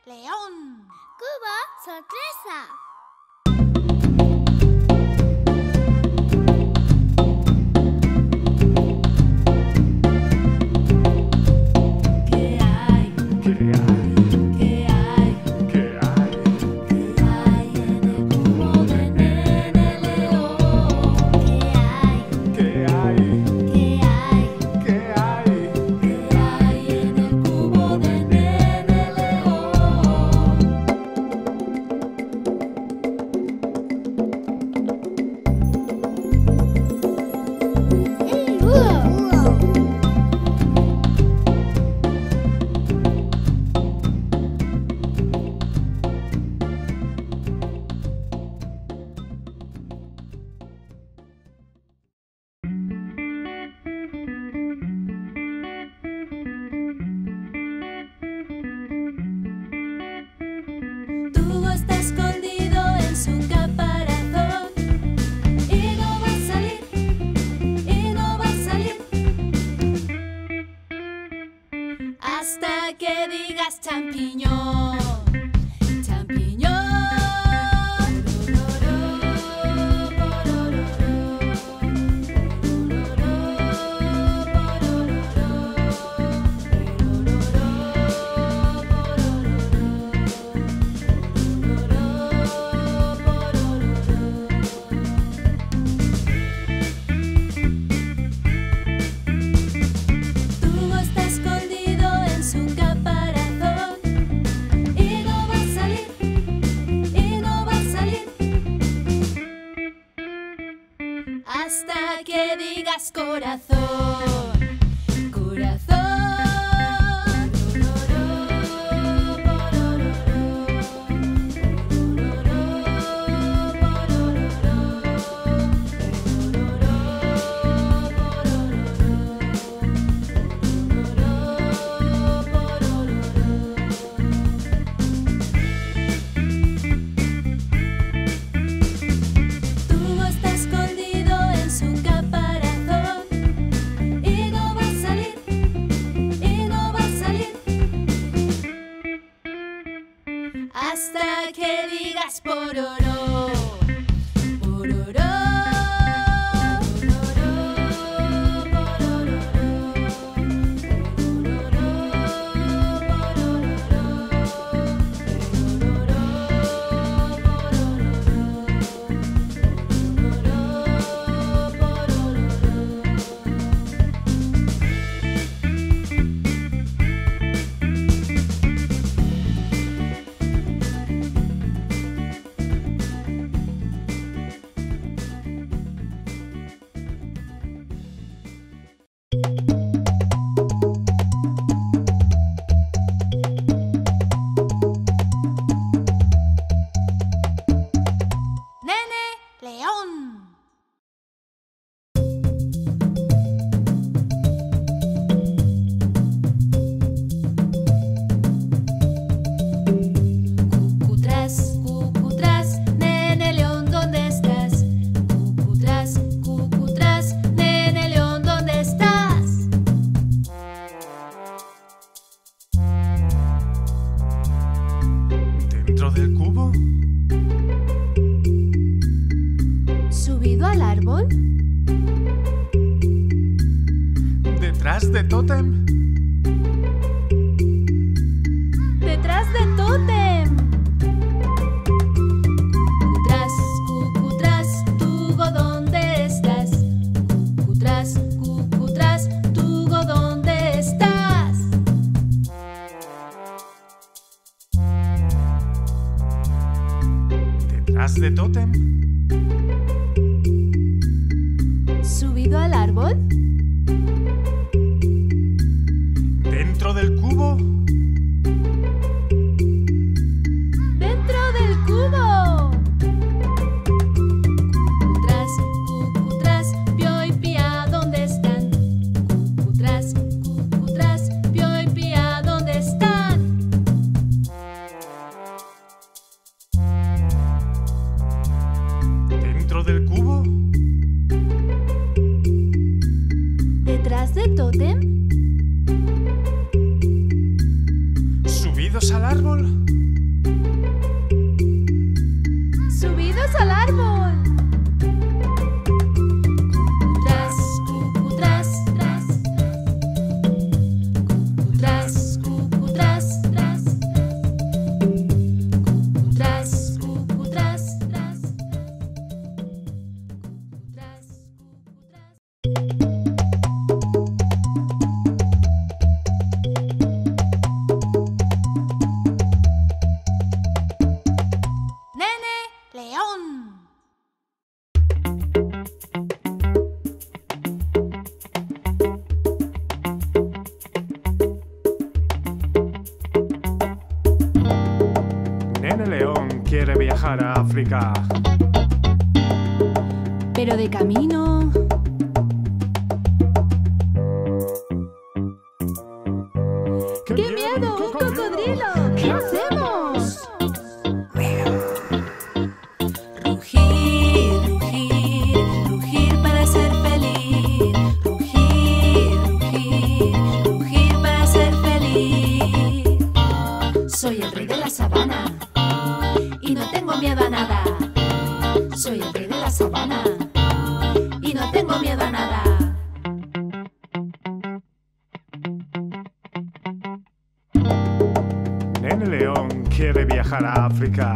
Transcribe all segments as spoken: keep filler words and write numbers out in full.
León. Cubo sorpresa. Está escondido en su caparazón y no va a salir, y no va a salir hasta que digas champiñón, champiñón. Hasta que digas corazón, corazón. Hasta que digas pororó, pororó. ¿Dentro del cubo? ¿Subido al árbol? ¿Detrás de tótem? ¡Detrás de tótem! Cucutras, cucutras, Tugo, ¿dónde estás? Cucutras, cucutras, Tugo, ¿dónde estás? ¿Detrás de tótem? ¿Subido al árbol? ¿Dentro del cubo? ¡Dentro del cubo! Cucutras, cucutras, Pío y Pía, ¿dónde están? Cucutras, cucutras, Pío y Pía, ¿dónde están? ¿Dentro del cubo? ¿Detrás del tótem? ¿Subidos al árbol? león quiere viajar a África. Pero de camino... ¡Qué miedo! ¡Un cocodrilo! ¿Qué hacemos? Rugir, rugir, rugir para ser feliz. Rugir, rugir, rugir para ser feliz. Soy el rey de la sabana y no tengo miedo a nada. Soy el rey de la sabana y no tengo miedo a nada. Nene león quiere viajar a África.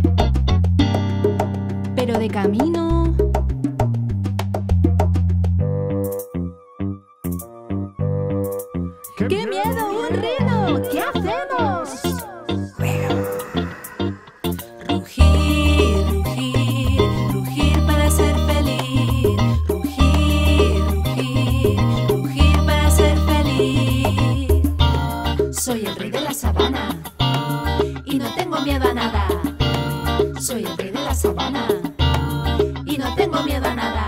Pero de camino... ¡Qué miedo! ¡Un rino! ¿Qué hacemos? Rugir, rugir, rugir para ser feliz. Rugir, rugir, rugir para ser feliz. Soy el rey de la sabana y no tengo miedo a nada. Soy el rey de la sabana y no tengo miedo a nada.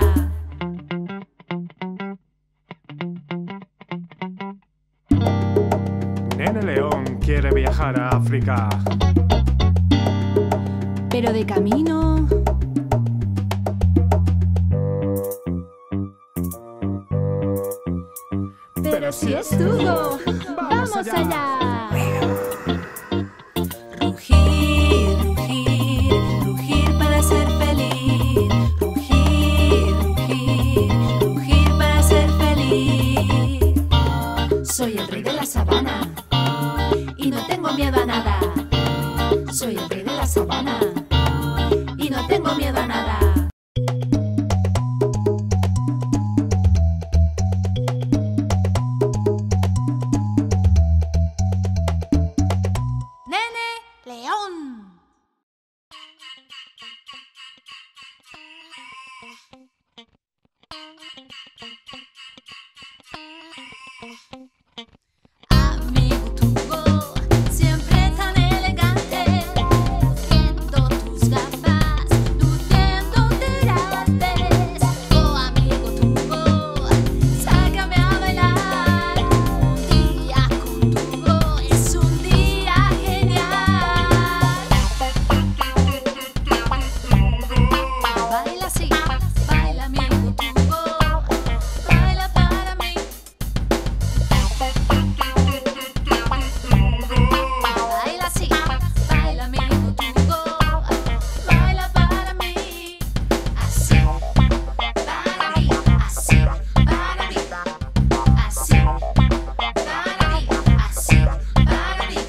Nene león quiere viajar a África. Pero de camino... ¡Pero si es Hugo! ¡Vamos allá! Rugir, rugir, rugir para ser feliz. Rugir, rugir, rugir para ser feliz. Soy el rey de la sabana y no tengo miedo a nada. Soy el rey de la sabana y no tengo miedo a nada. Nene león. Amigo tubo, siempre tan elegante, luciendo tus gafas, luciendo tirantes. Oh, amigo tubo, sácame a bailar. Un día con tubo es un día genial. Baila así, baila amigo tubo, baila para mí. Baila así, baila amigo tubo, baila para mí. Así, para mí, así, para mí. Así, para mí, así, para mí.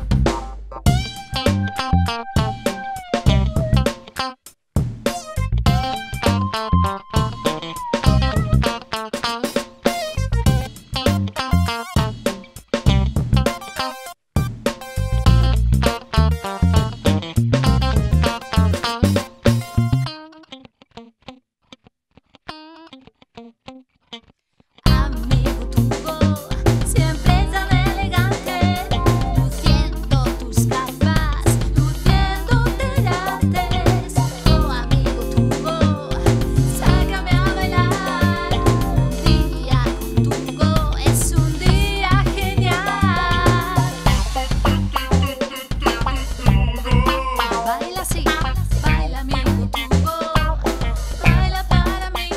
Amigo tubo, siempre tan elegante, luciendo tus gafas, luciendo tirantes. Oh, amigo tubo, sácame a bailar. Un día con tubo es un día genial. Baila así, baila amigo tubo, baila para mí.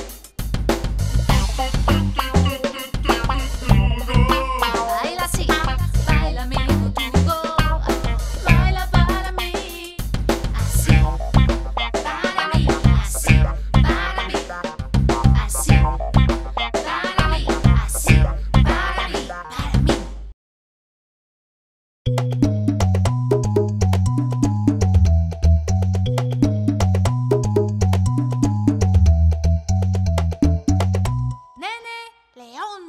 Baila así, baila amigo tubo, baila para mí. Así, para mí, así, para mí. Así, para mí, así, para mí, para mí. Nene león.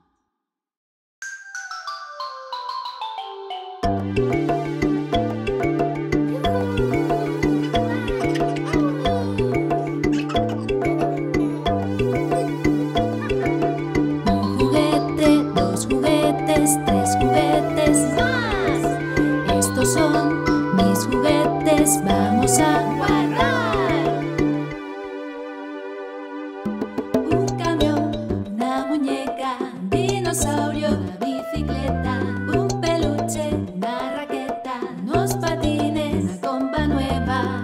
Un juguete, dos juguetes, tres juguetes más. Estos son mis juguetes juguetes vamos a guardar. Un camión, una muñeca, un dinosaurio, una bicicleta, un peluche, una raqueta, unos patines, una compa nueva.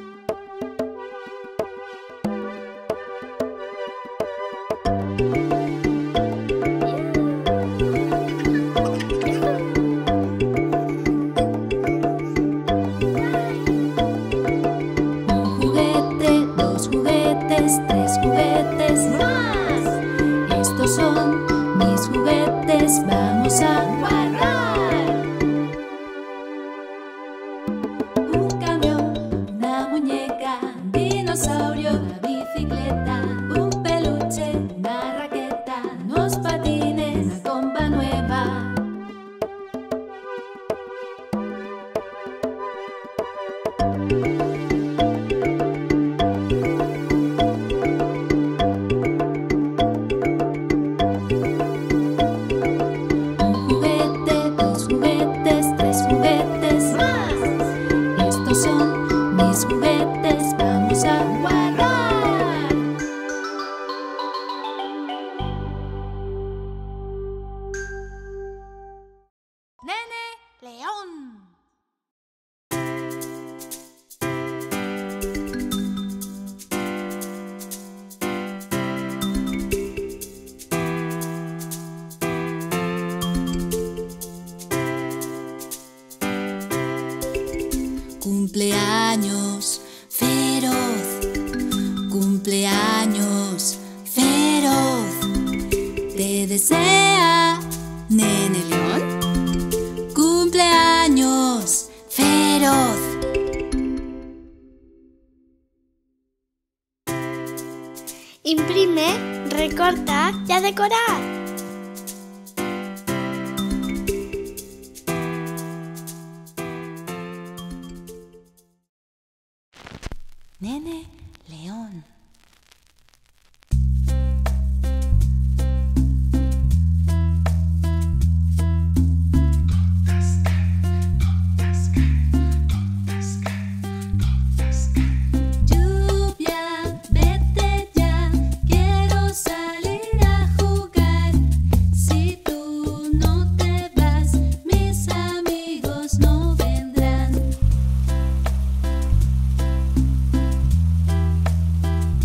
Tres juguetes más. Estos son mis juguetes, vamos a guardar. Un camión, una muñeca, un dinosaurio, una bicicleta, un peluche, una raqueta, unos patines, una compa nueva. Mis juguetes vamos a guardar. Nene León. Cumpleaños feroz, cumpleaños feroz, te desea Nene León. Cumpleaños feroz. Imprime, recorta y a decorar. Nene León. Lluvia, vete ya, quiero salir a jugar. Si tú no te vas, mis amigos no vendrán.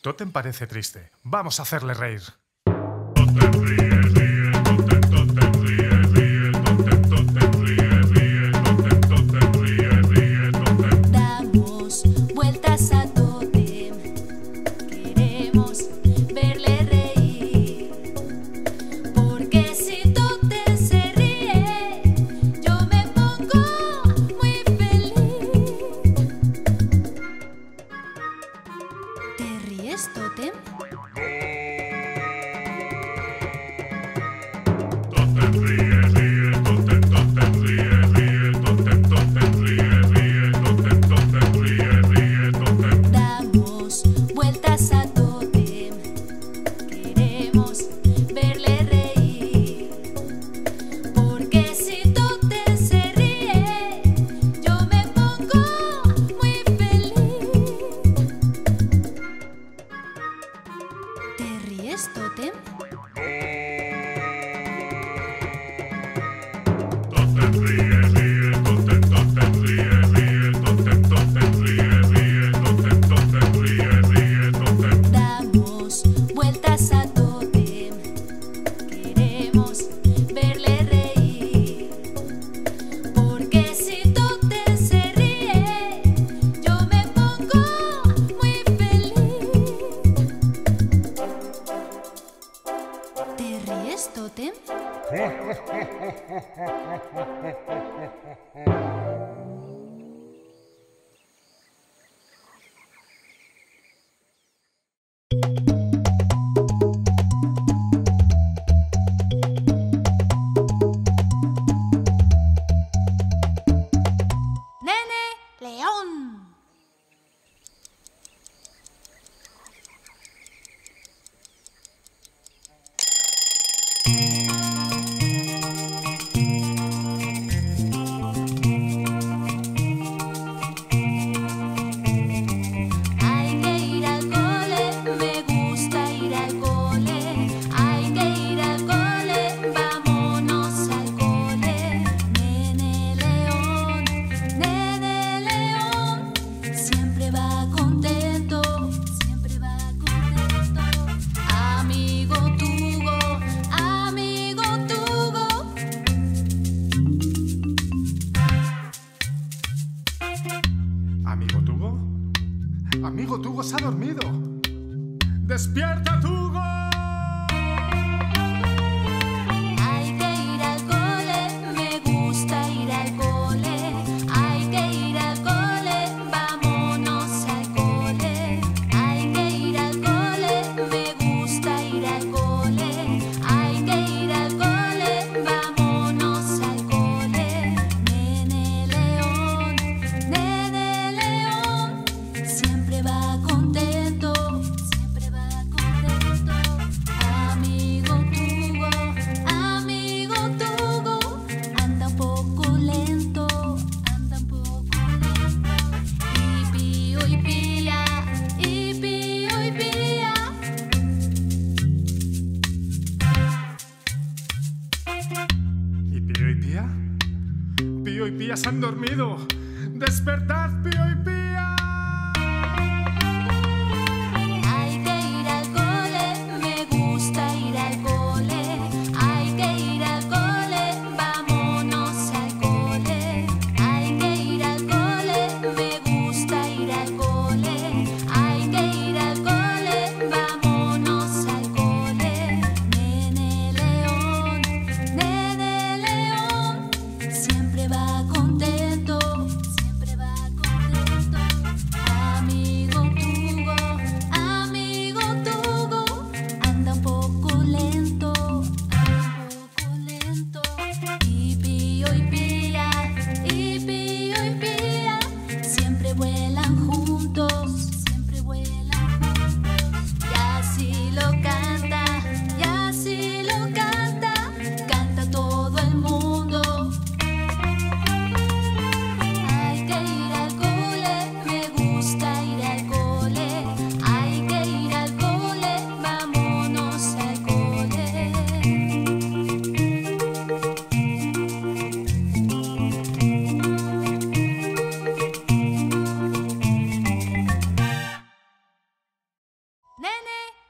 Totem parece triste. Vamos a hacerle reír. Damos vueltas a Totem, queremos verle reír, porque si Totem se ríe, yo me pongo muy feliz. ¿Te ríes, Totem? Damos vueltas a Totem, queremos verle reír, porque si Totem se ríe, yo me pongo muy feliz. ¿Te ríes, Totem? Damos vueltas a Totem, queremos verle reír, porque si Totem se ríe, yo me pongo muy feliz. ¿Te ríes, Totem? Nene León. Hay que ir al cole, me gusta ir al cole. Hay que ir al cole, vámonos al cole. Nene León, Nene León, siempre va contento, siempre va contento. Amigo Tugo, amigo Tugo. ¿Amigo Tugo? Amigo Tugo se ha dormido. ¡Despierta, Tugo! Hay que ir al cole, me gusta ir al cole. Hay que ir al cole, vámonos al cole. Hay que ir al cole, me gusta ir al cole. Hay que ir al cole, vámonos al cole. Nene León, Nene León, siempre va contento, siempre va contento. Amigo Tugo, amigo Tugo, anda un poco lento, anda un poco lento. Y pío y pía, y pío y pía. ¿Y Pío y Pía? Pío y Pía se han dormido. ¡Despertad, Pío y Pía! Hay que ir al cole, me gusta ir al cole. Hay que ir al cole, vámonos al cole. Hay que ir al cole, me gusta ir al cole. Hay que ir al cole, vámonos al cole. Nene León, Nene León, siempre va contento, siempre va contento.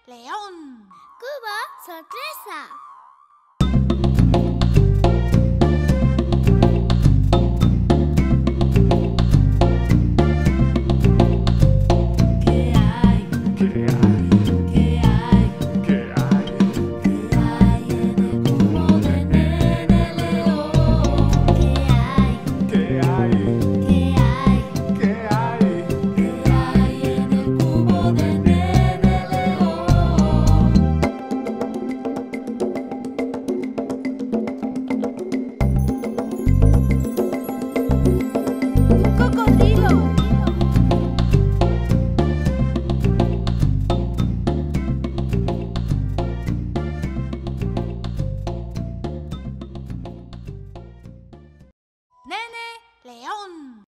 león. Cubo sorpresa. ¿Qué hay? ¿Qué hay? ¿Qué hay? ¿Qué hay? ¿Qué hay en el cubo de Nene León? ¿Qué hay? ¿Qué hay? ¿Qué hay? ¿Qué hay? ¿Qué hay en el cubo de Nene León? Un cocodrilo. Nene, león.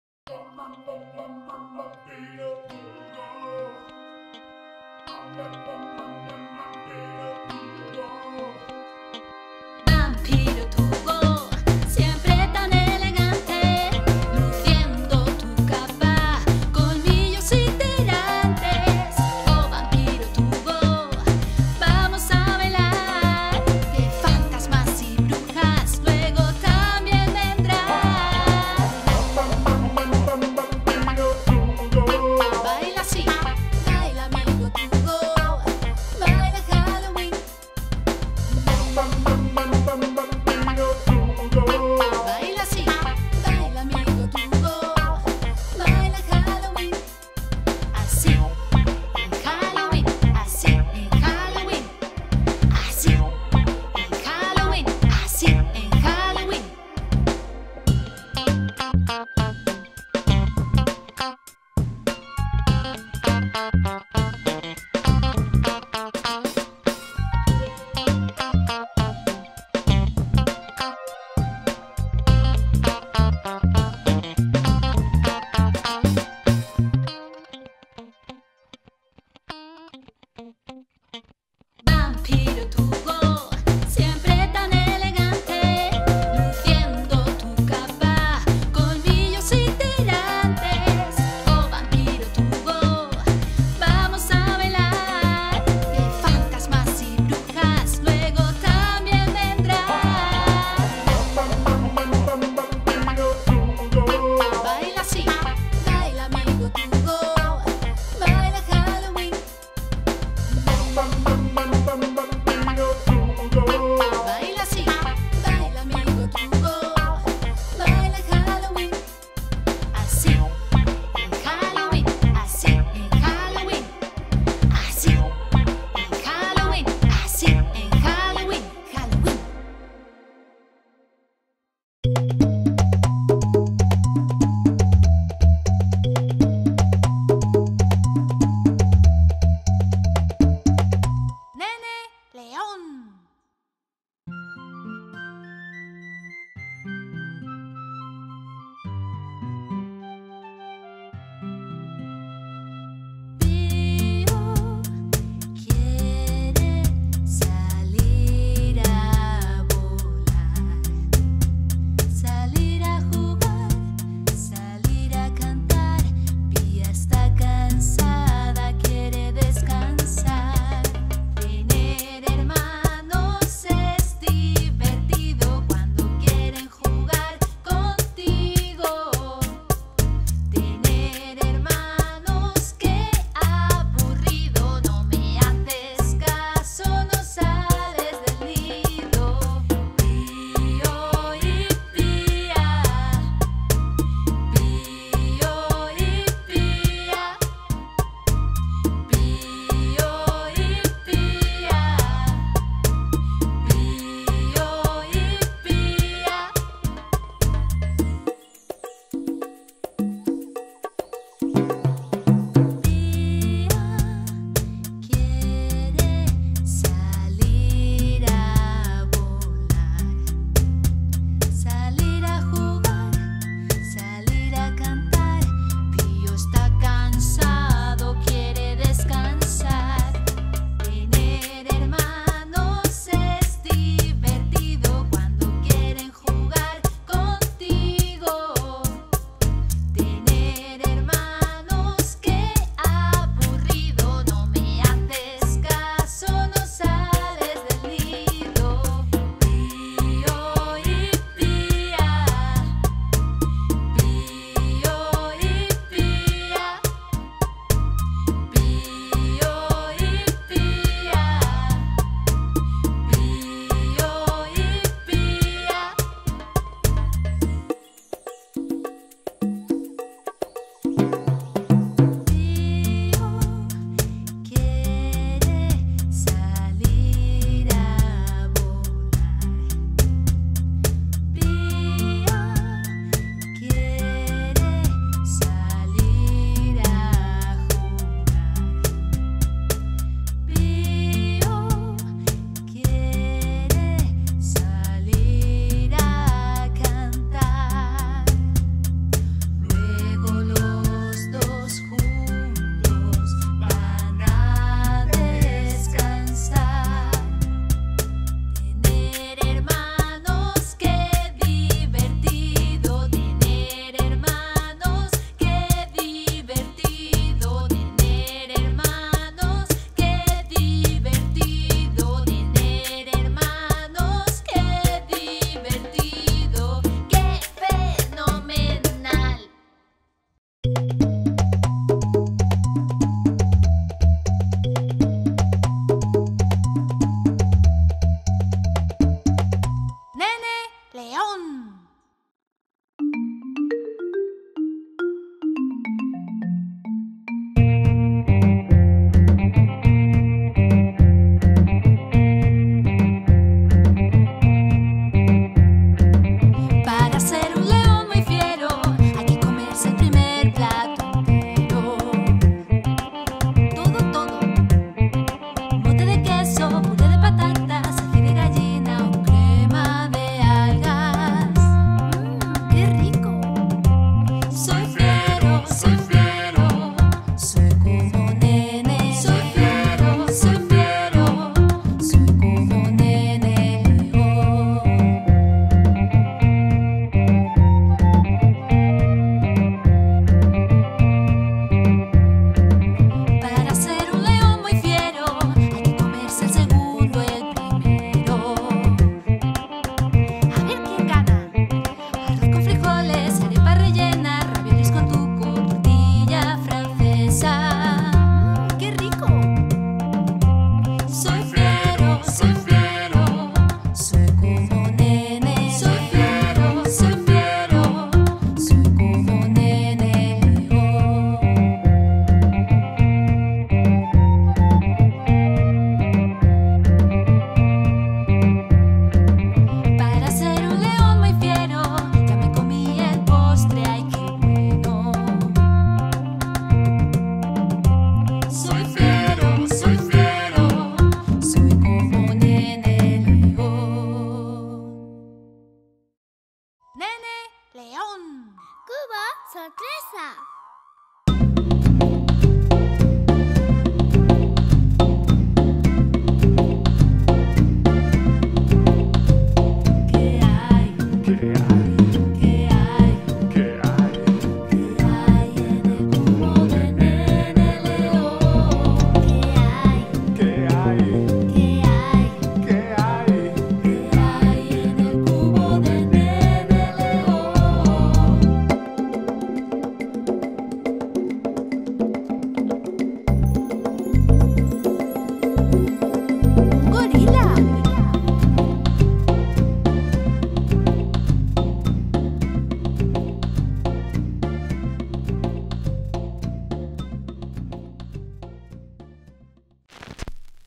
Vampiro tubo, siempre tan elegante, luciendo tu capa, colmillos y tirantes. Oh, vampiro tubo, vamos a bailar, que fantasmas y brujas luego también vendrán. Baila así, baila amigo tubo,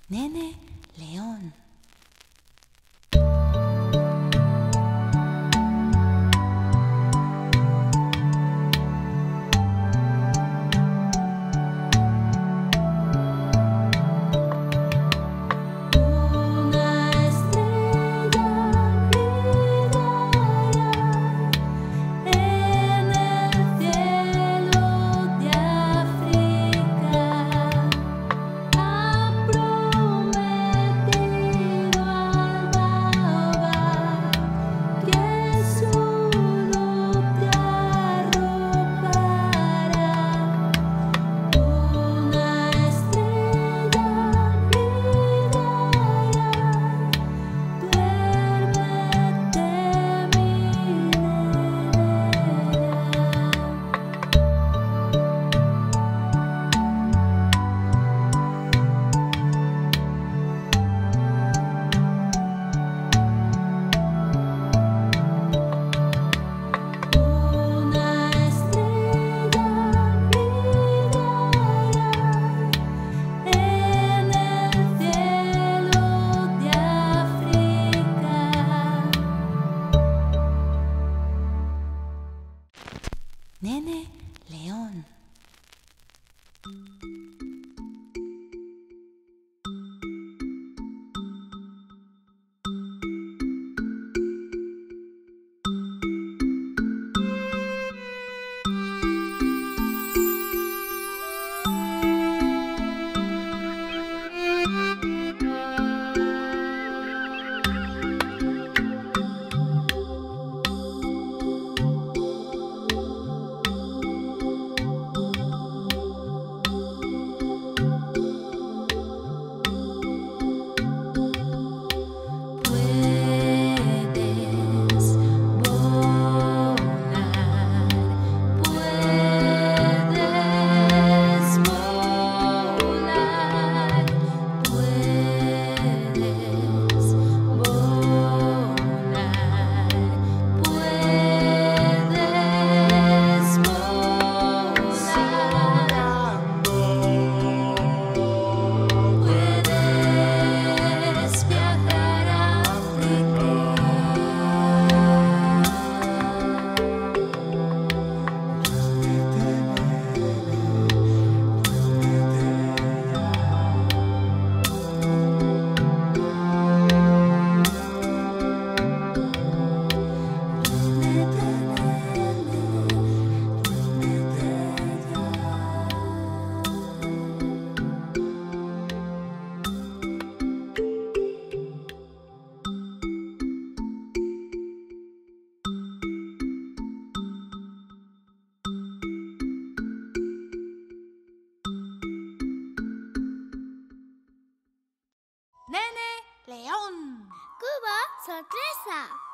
Nene León. Nene León. Nene León. Cuba sorpresa.